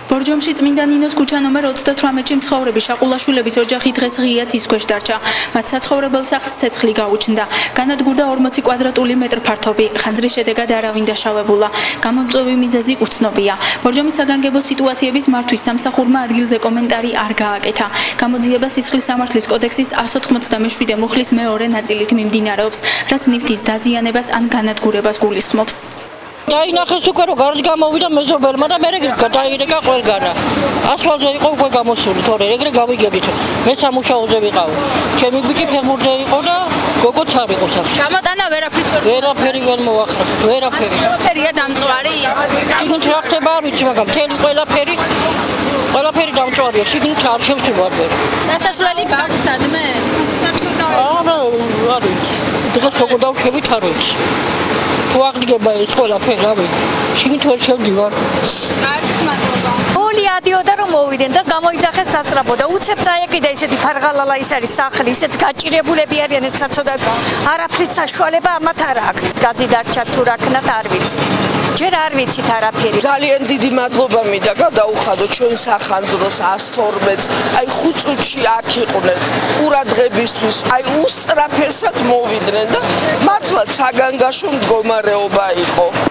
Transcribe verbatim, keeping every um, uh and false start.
ბორჯომში წმინდა ნინოს ქუჩა ნომერ ოცდათვრამეტში მცხოვრები შაყულაშვილების ოჯახი დღეს ღიად ცისქვეშ დარჩა. მათ საცხოვრებელ სახლს ცეცხლი გაუჩნდა. განადგურდა ორმოცი კვადრატული მეტრი ფართობი. ხანძრის შედეგად არავინ დაშავებულა. გამომწვევი მიზეზი უცნობია. ბორჯომის საგანგებო სიტუაციების მართვის სამსახურმა ადგილზე კომენტარი არ გააკეთა. გამოძიება სისხლის სამართლის კოდექსის εκατს ოთხმოცდამეშვიდე მუხლის მეორე ნაწილით მიმდინარეობს, რაც ნივთის დაზიანებას ან განადგურებას გულისხმობს. დაინახეს უკვე რომ გარეთ გამოვიდა მეზობელმა და მე გადაირეკა ყველგანა. ასფალტზე იყო უკვე გამოსული, თორე ეგრე გავიგებით. მე სამუშაოზე ვიყავ. ჩემი ბიჭი ფეხბურთზე იყო და გოგოც არ იყო სახში. გამოტანა ვერაფრის ვერ ვერაფერი ვერ მოახერხეთ, ვერაფერი. ყველაფერია დამწვარი. შიგნით რა ხდება არ ვიცი, მაგრამ მთელი ყველაფერი ყველაფერი დამწვარია, შიგნით არ შევსვარ ვერ. დასასვლელი გაქვს სადმე? არა, არ ვიცი. დღეს როგორ დავჩებით არ ვიცი. თუ აღდგება ეს ყველაფერი, რავი, შიგნით ვერ შევდივარ. კარგით, მადლობა. მოლი ადიოდა რომ მოვიდნენ და გამოიძახეს სასწრაფო და უცებ წაეკიდა ისეთი ფარღალალა ის არის სახლი, ისეთ გაჭირებულები არიან ეს საწოდები. არაფრის საშუალება ამათ არ აქვს. გაძი დარჩა თუ რა ქნათ არ ვიცით. ჯერ არ ვიცით არაფერი. ძალიან დიდი მადლობა მინდა გადაუხადო ჩვენ სახანძროს εκατს ორმოცს. აი ხუთ წუთში აქ იყვნენ ყურადღებისთვის. აი უსწრაფესად მოვიდნენ და მართლაც საგანგაშო მდგომარეობა იყო.